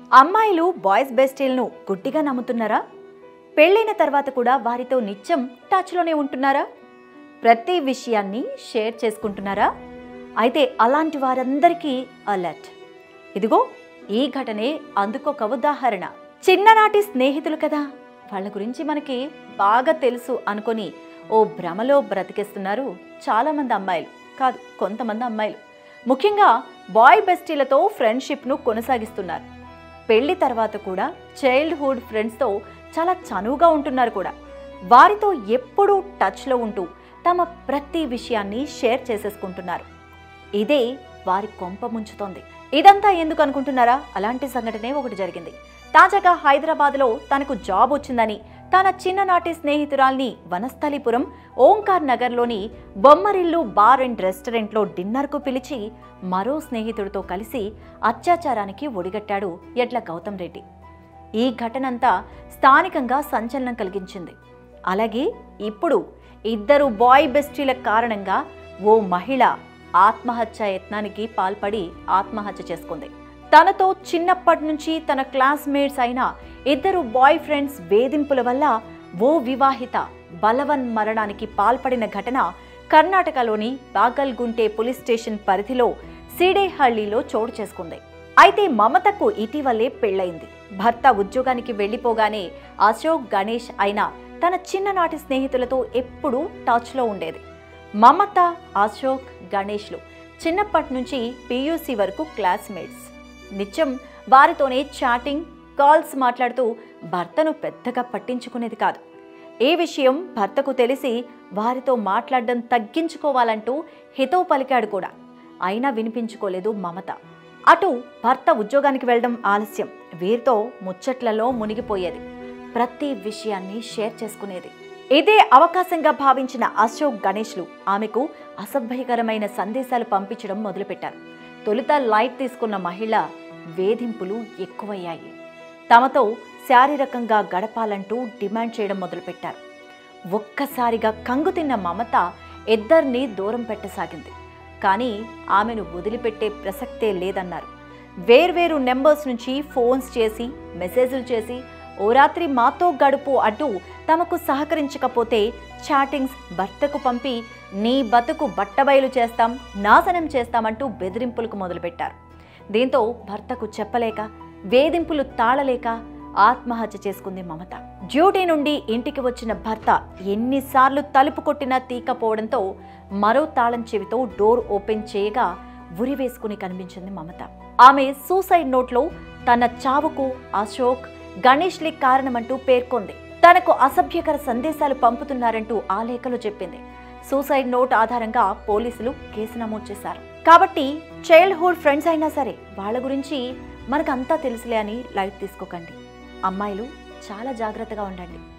అమ్మాయిలు బాయ్స్ బెస్టీలను గుడ్డిగా నమ్ముతున్నారా? పెళ్ళైన తర్వాత కూడా వారితో నిత్యం టచ్లోనే ఉంటున్నారా? ప్రతి విషయాన్ని షేర్ చేసుకుంటున్నారా? అయితే అలాంటి వారందరికీ అలర్ట్. ఇదిగో ఈ ఘటనే అందుకొక ఉదాహరణ. చిన్ననాటి స్నేహితులు కదా, వాళ్ళ గురించి మనకి బాగా తెలుసు అనుకొని ఓ భ్రమలో బ్రతికేస్తున్నారు చాలామంది అమ్మాయిలు. కాదు, కొంతమంది అమ్మాయిలు. ముఖ్యంగా బాయ్ బెస్టీలతో ఫ్రెండ్షిప్ను కొనసాగిస్తున్నారు. పెళ్లి తర్వాత కూడా చైల్డ్హుడ్ ఫ్రెండ్స్తో చాలా చనువుగా ఉంటున్నారు కూడా. వారితో ఎప్పుడూ టచ్లో ఉంటూ తమ ప్రతి విషయాన్ని షేర్ చేసేసుకుంటున్నారు. ఇదే వారి కొంప ముంచుతోంది. ఇదంతా ఎందుకు అనుకుంటున్నారా? అలాంటి సంఘటనే ఒకటి జరిగింది. తాజాగా హైదరాబాద్లో తనకు జాబ్ వచ్చిందని తన చిన్ననాటి స్నేహితురాల్ని వనస్థలిపురం ఓంకార్ నగర్లోని బొమ్మరిల్లు బార్ అండ్ రెస్టారెంట్లో డిన్నర్కు పిలిచి మరో స్నేహితుడితో కలిసి అత్యాచారానికి ఒడిగట్టాడు యడ్ల గౌతమ్ రెడ్డి. ఈ ఘటనంతా స్థానికంగా సంచలనం కలిగించింది. అలాగే ఇప్పుడు ఇద్దరు బాయ్ బెస్టీల కారణంగా ఓ మహిళ ఆత్మహత్య యత్నానికి పాల్పడి ఆత్మహత్య చేసుకుంది. తనతో చిన్నప్పటి నుంచి తన క్లాస్మేట్స్ అయిన ఇద్దరు బాయ్ ఫ్రెండ్స్ వేధింపుల వల్ల ఓ వివాహిత బలవన్ మరణానికి పాల్పడిన ఘటన కర్ణాటకలోని బాగల్గుంటే పోలీస్ స్టేషన్ పరిధిలో సీడేహళ్లిలో చోటు చేసుకుంది. అయితే మమతకు ఇటీవలే పెళ్లైంది. భర్త ఉద్యోగానికి వెళ్లిపోగానే అశోక్ గణేష్ అయిన తన చిన్ననాటి స్నేహితులతో ఎప్పుడూ టచ్లో ఉండేది. మమత, అశోక్ గణేష్లు చిన్నప్పటి నుంచి PUC వరకు క్లాస్మేట్స్. నిత్యం వారితోనే చాటింగ్, కాల్స్ మాట్లాడుతూ భర్తను పెద్దగా పట్టించుకునేది కాదు. ఈ విషయం భర్తకు తెలిసి వారితో మాట్లాడడం తగ్గించుకోవాలంటూ హితవు పలికాడు కూడా. అయినా వినిపించుకోలేదు మమత. అటు భర్త ఉద్యోగానికి వెళ్లడం ఆలస్యం, వీరితో ముచ్చట్లలో మునిగిపోయేది. ప్రతి విషయాన్ని షేర్ చేసుకునేది. ఇదే అవకాశంగా భావించిన అశోక్ గణేష్లు ఆమెకు అసభ్యకరమైన సందేశాలు పంపించడం మొదలుపెట్టారు. తొలుత లైట్ తీసుకున్న మహిళ వేధింపులు ఎక్కువయ్యాయి. తమతో శారీరకంగా గడపాలంటూ డిమాండ్ చేయడం మొదలుపెట్టారు. ఒక్కసారిగా కంగుతిన్న మమత ఇద్దరిని దూరం పెట్టసాగింది. కానీ ఆమెను వదిలిపెట్టే ప్రసక్తే లేదన్నారు. వేర్వేరు నెంబర్స్ నుంచి ఫోన్స్ చేసి, మెసేజ్లు చేసి ఓ రాత్రి మాతో గడుపు అంటూ తమకు సహకరించకపోతే చాటింగ్స్ భర్తకు పంపి నీ బతుకు బట్టబయలు చేస్తాం, నాశనం చేస్తామంటూ బెదిరింపులకు మొదలుపెట్టారు. దీంతో భర్తకు చెప్పలేక, వేధింపులు తాళలేక ఆత్మహత్య చేసుకుంది మమత. డ్యూటీ నుండి ఇంటికి వచ్చిన భర్త ఎన్నిసార్లు తలుపు కొట్టినా తీకపోవడంతో మరో తాళం చెవితో డోర్ ఓపెన్ చేయగా ఉరివేసుకుని కనిపించింది మమత. ఆమె సూసైడ్ నోట్లో తన చావుకు అశోక్ గణేష్లే కారణమంటూ పేర్కొంది. తనకు అసభ్యకర సందేశాలు పంపుతున్నారంటూ ఆ లేఖలో చెప్పింది. సూసైడ్ నోట్ ఆధారంగా పోలీసులు కేసు నమోదు చేశారు. కాబట్టి చైల్డ్హుడ్ ఫ్రెండ్స్ అయినా సరే వాళ్ళ గురించి మనకంతా తెలుసులే అని లైట్ తీసుకోకండి. అమ్మాయిలు చాలా జాగ్రత్తగా ఉండండి.